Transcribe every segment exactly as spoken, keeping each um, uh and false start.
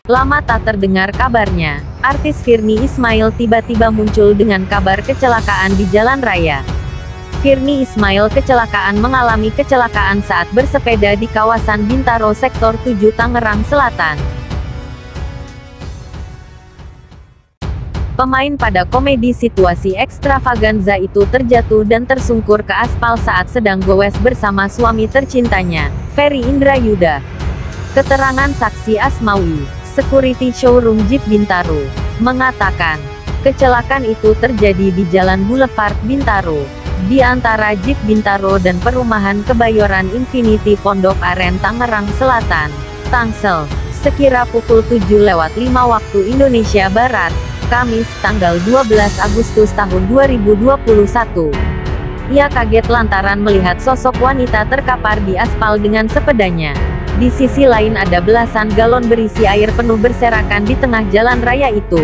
Lama tak terdengar kabarnya, artis Virnie Ismail tiba-tiba muncul dengan kabar kecelakaan di jalan raya. Virnie Ismail kecelakaan mengalami kecelakaan saat bersepeda di kawasan Bintaro Sektor tujuh Tangerang Selatan. Pemain pada komedi situasi ekstravaganza itu terjatuh dan tersungkur ke aspal saat sedang goes bersama suami tercintanya, Ferry Indrayuda. Keterangan saksi Asmawi, security showroom Jeep Bintaro, mengatakan, kecelakaan itu terjadi di Jalan Boulevard Bintaro, di antara Jeep Bintaro dan Perumahan Kebayoran Infinity Pondok Aren Tangerang Selatan, Tangsel, sekira pukul tujuh lewat lima waktu Indonesia Barat, Kamis, tanggal dua belas Agustus tahun dua ribu dua puluh satu. Ia kaget lantaran melihat sosok wanita terkapar di aspal dengan sepedanya. Di sisi lain ada belasan galon berisi air penuh berserakan di tengah jalan raya itu.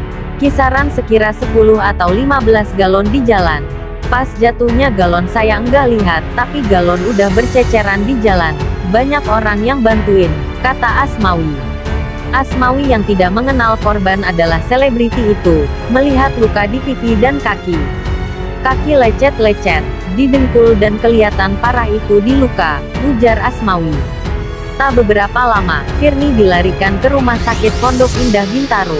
Kisaran sekira sepuluh atau lima belas galon di jalan. Pas jatuhnya galon saya enggak lihat, tapi galon udah berceceran di jalan. Banyak orang yang bantuin, kata Asmawi. Asmawi yang tidak mengenal korban adalah selebriti itu, melihat luka di pipi dan kaki. Kaki lecet-lecet, didengkul dan kelihatan parah itu di luka, ujar Asmawi. Tak beberapa lama, Virnie dilarikan ke Rumah Sakit Pondok Indah Bintaro.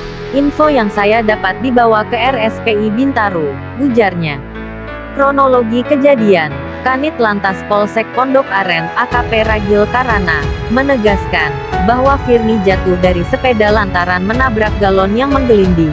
Info yang saya dapat dibawa ke R S P I Bintaro, ujarnya. Kronologi kejadian, Kanit Lantas Polsek Pondok Aren, A K P Ragil Karana, menegaskan, bahwa Virnie jatuh dari sepeda lantaran menabrak galon yang menggelinding.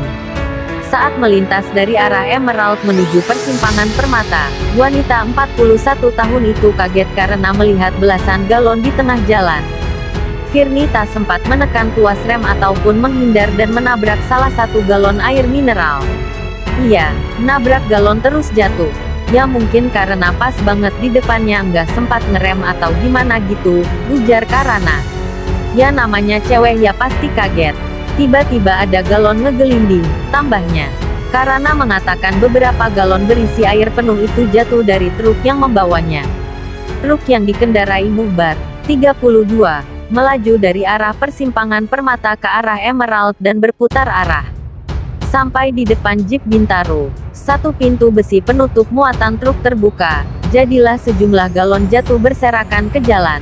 Saat melintas dari arah Emerald menuju persimpangan Permata, wanita empat puluh satu tahun itu kaget karena melihat belasan galon di tengah jalan. Virnie tak sempat menekan tuas rem ataupun menghindar dan menabrak salah satu galon air mineral. Iya, nabrak galon terus jatuh. Ya mungkin karena pas banget di depannya nggak sempat ngerem atau gimana gitu, ujar Karana. Ya namanya cewek ya pasti kaget. Tiba-tiba ada galon ngegelinding, tambahnya. Karana mengatakan beberapa galon berisi air penuh itu jatuh dari truk yang membawanya. Truk yang dikendarai Muhbar, tiga puluh dua, melaju dari arah persimpangan Permata ke arah Emerald dan berputar arah. Sampai di depan Jeep Bintaro, satu pintu besi penutup muatan truk terbuka, jadilah sejumlah galon jatuh berserakan ke jalan.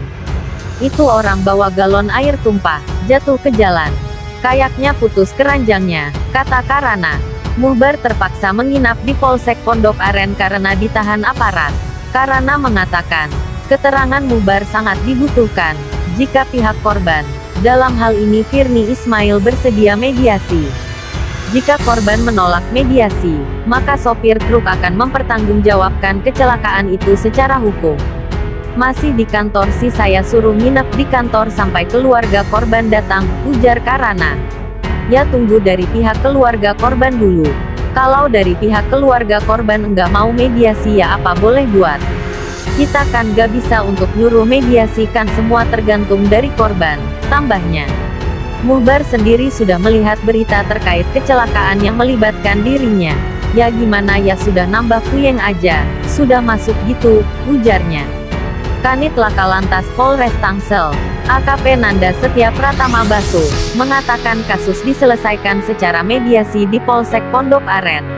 Itu orang bawa galon air tumpah, jatuh ke jalan. Kayaknya putus keranjangnya, kata Karana. Muhbar terpaksa menginap di Polsek Pondok Aren karena ditahan aparat. Karana mengatakan, keterangan Muhbar sangat dibutuhkan, jika pihak korban, dalam hal ini Virnie Ismail bersedia mediasi. Jika korban menolak mediasi, maka sopir truk akan mempertanggungjawabkan kecelakaan itu secara hukum. Masih di kantor sih saya suruh nginep di kantor sampai keluarga korban datang, ujar Karana. Ya tunggu dari pihak keluarga korban dulu. Kalau dari pihak keluarga korban enggak mau mediasi ya apa boleh buat. Kita kan gak bisa untuk nyuruh mediasi kan semua tergantung dari korban, tambahnya. Muhbar sendiri sudah melihat berita terkait kecelakaan yang melibatkan dirinya. Ya gimana ya sudah nambah puyeng aja, sudah masuk gitu, ujarnya. Kanit Laka Lantas Polres Tangsel, A K P Nanda Setia Pratama Baso, mengatakan kasus diselesaikan secara mediasi di Polsek Pondok Aren.